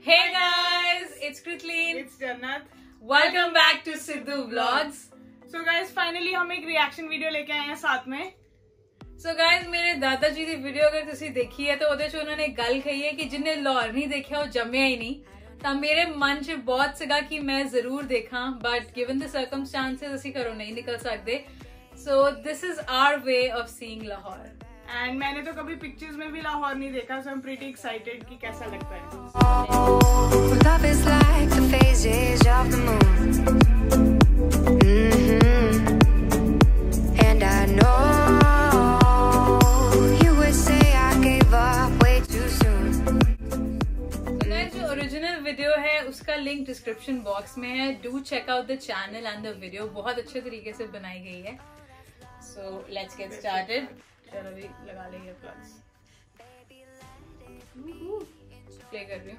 Hey guys, it's Kritleen. It's Jannat. Welcome back to Sidhu Vlogs. So guys, finally हम एक reaction video लेके आए हैं साथ में. So guys, मेरे दादा जी की वीडियो अगर तुसी देखी है तो ਉਹਦੇ ਚ ਉਹਨਾਂ ਨੇ ਗੱਲ ਕਹੀ ਹੈ ਕਿ ਜਿੰਨੇ ਲਾਹੌਰ ਨਹੀਂ ਦੇਖਿਆ ਉਹ ਜੰਮਿਆ ਹੀ ਨਹੀਂ. ਤਾਂ ਮੇਰੇ ਮਨ 'ਚ ਬਹੁਤ ਸੀਗਾ ਕਿ ਮੈਂ ਜ਼ਰੂਰ ਦੇਖਾਂ, but given the circumstances ਅਸੀਂ ਘਰੋਂ ਨਹੀਂ ਨਿਕਲ ਸਕਦੇ. So this is our way of seeing Lahore. And मैंने तो कभी पिक्चर्स में भी लाहौर नहीं देखा, so I'm pretty excited कि कैसा लगता है. Love is like the phases of the moon. And I know you would say I gave up way too soon. So guys, जो ओरिजिनल वीडियो है उसका लिंक डिस्क्रिप्शन बॉक्स में है. Do check out the channel and the video. बहुत अच्छे तरीके से बनाई गई है. So let's get started. चलो अभी लगा लेंगे प्लग्स. प्ले कर रही हूँ.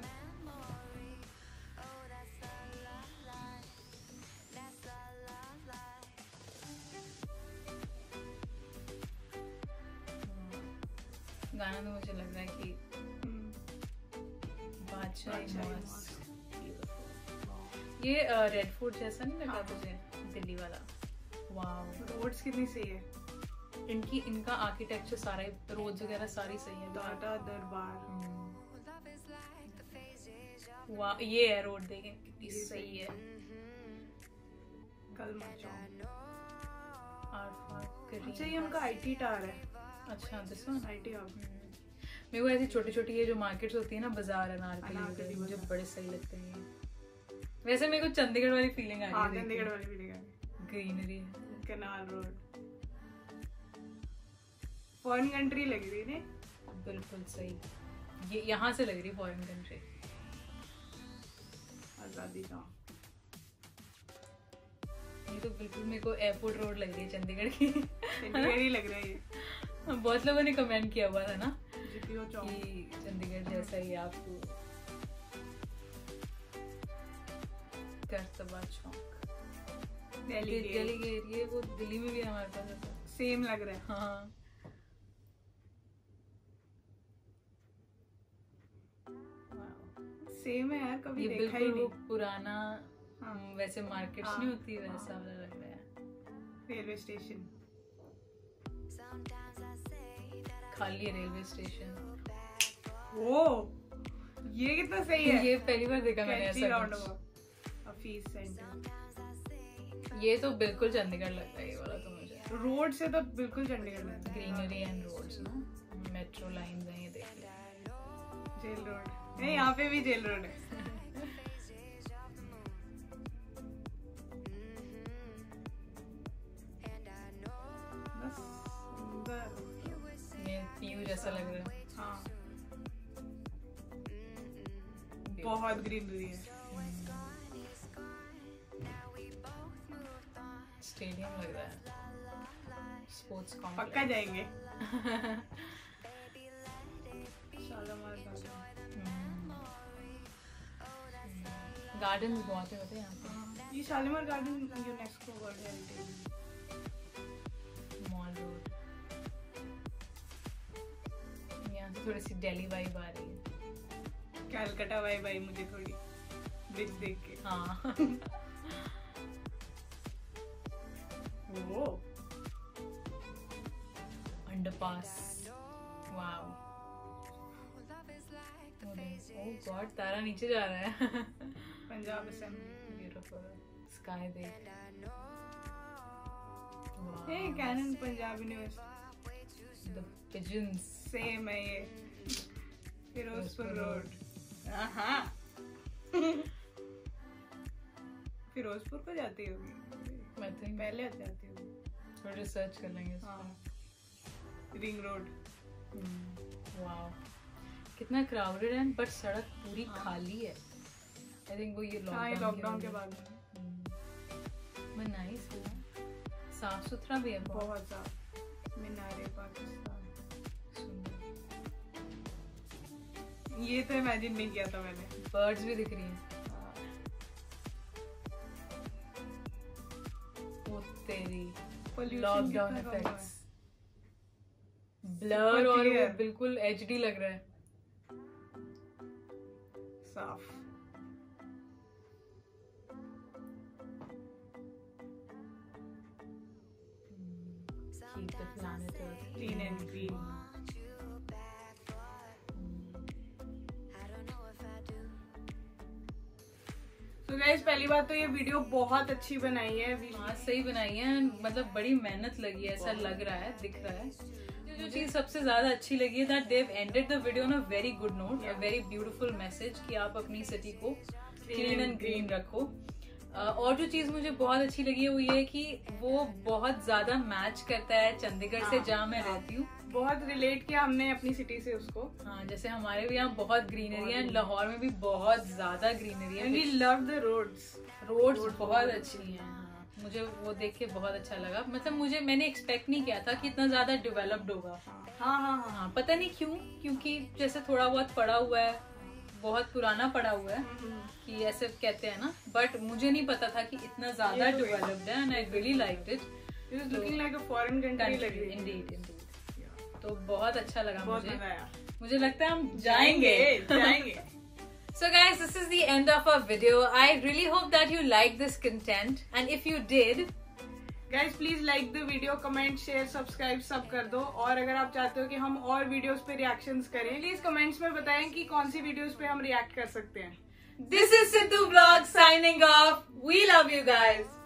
गाना तो मुझे लग रहा है कि बादशाह मस्त. ये रेड फूड जैसा नहीं लगा तुझे? दिल्ली वाला. वाव, रोड्स कितनी सही है. इनका आर्किटेक्चर सारा, रोड्स वगैरह सारी सही है. टाटा दरबार. वाह, ये है रोड, देखें कितनी सही है. कलमा चौक. आर्ट अच्छा, ये उनका आईटी टावर है. अच्छा, दिस वन आईटी हब. मेरे को ऐसी छोटी छोटी ये जो मार्केट्स होती है ना, बाजार अनारकली, मुझे बड़े सही लगते हैं ये. वैसे मेरे को चंडीगढ़ वाली फीलिंग आ रही है. चंडीगढ़ वाली फीलिंग आ रही है. Greenery, canal road. Foreign country लग रही है. बिल्कुल सही. ये यहाँ से लग रही फॉरेन कंट्री. आजादी का. ये तो बिल्कुल मेरे को एयरपोर्ट रोड लग रही है चंडीगढ़ की. चंडीगढ़ ही लग रहा है ये. बहुत लोगों ने कमेंट किया हुआ था ना जीपीओ चौक कि चंडीगढ़ जैसा ही आपको. करतबा चौक, दिल्ली गेट. ये वो दिल्ली में भी हमारे पास है. सेम लग रहा है. हाँ, सेम है यार, कभी ये देखा ही बिल्कुल नहीं. पुराना. हाँ. वैसे मार्केट्स नहीं होती वैसा वाला लग रहा है. Railway station. खाली है रेलवे स्टेशन. ओ, ये कितना सही है. ये पहली बार देखा मैंने कैंची ऐसा राउंड कुछ. About office centre. ये तो बिल्कुल चंडीगढ़ लगता है ये वाला तो मुझे. रोड से तो बिल्कुल चंडीगढ़ में. ग्रीनरी एंड रोड्स ना, मेट्रो लाइंस हैं ये, देख लो. Jail road. नहीं, यहाँ पे भी जेल रोड है. बस सुंदर. ये पीयू जैसा लग रहा है. हाँ, बहुत ग्रीनरी है. स्टेडियम लग रहा है. स्पोर्ट्स पक्का कॉम्प्लेक्स. जाएंगे. शालीमार गार्डन भी बहुत है यहाँ पे. ये Shalimar garden UNESCO world heritage. Mall road. यहाँ से थोड़ी सी दिल्ली वाइब आ रही है. कैलकाटा वाइब आई मुझे थोड़ी ब्रिज देख के. हाँ. वो अंडरपास. वाव. ओह गॉड, तारा नीचे जा रहा है. पंजाब असेंबली. ब्यूटीफुल. स्काई देख. ये कैनन Punjab university. The pigeons. Same है ये. फिरोजपुर रोड. हाँ. फिरोजपुर को जाती होगी. मैं थिंक पहले जाती होगी. थोड़ा रिसर्च कर लेंगे इस हाँ. पर. Ring road. वाव, कितना क्राउडेड है, बट सड़क पूरी हाँ. खाली है. आई थिंक वो ये लॉकडाउन के बाद. में नाइस है. साफ सुथरा भी है बहुत. बहुत साफ. मीनारे पाकिस्तान. सुंदर. ये तो इमेजिन नहीं किया था मैंने. बर्ड्स भी दिख रही हैं. वो तेरी लॉकडाउन इफेक्ट्स. ब्लर और वो बिल्कुल एचडी लग रहा है. साफ। Keep the planet Earth Clean and green. तो गाइस पहली बात तो ये वीडियो बहुत अच्छी बनाई है। हाँ सही बनाई है, मतलब बड़ी मेहनत लगी है, ऐसा लग रहा है, दिख रहा है। जो चीज सबसे ज्यादा अच्छी लगी है that Dev ended the video on a very good note, a very beautiful message कि आप अपनी सिटी को क्लीन एंड ग्रीन रखो। और जो चीज मुझे बहुत अच्छी लगी है वो ये कि वो बहुत ज्यादा मैच करता है चंडीगढ़ से जहाँ मैं रहती हूँ। बहुत रिलेट किया हमने अपनी सिटी से उसको। हाँ जैसे हमारे भी यहाँ बहुत ग्रीनरी है, लाहौर में भी बहुत ज्यादा ग्रीनरी है। वी लव द रोड्स बहुत अच्छी हैं। हाँ, मुझे वो देख के बहुत अच्छा लगा। मतलब मैंने एक्सपेक्ट नहीं किया था कि इतना ज्यादा डेवलप्ड होगा। हाँ, पता नहीं क्यों, क्योंकि जैसे थोड़ा बहुत पड़ा हुआ है, बहुत पुराना पड़ा हुआ है कि ऐसे कहते हैं ना, बट मुझे नहीं पता था कि इतना ज्यादा डेवलप्ड है and I really liked it. It is looking like a foreign country लग रही है। इंडीड। तो बहुत अच्छा लगा मुझे लगता है हम जाएंगे। So guys, this is the end of our video. I really hope that you liked this content, and if you did, guys please like the video, comment, share, subscribe सब कर दो। और अगर आप चाहते हो कि हम और वीडियोस पे रिएक्शंस करें, प्लीज कमेंट्स में बताएं कि कौन सी वीडियोस पे हम रिएक्ट कर सकते हैं। This is Sidhu Vlog signing off. We love you guys.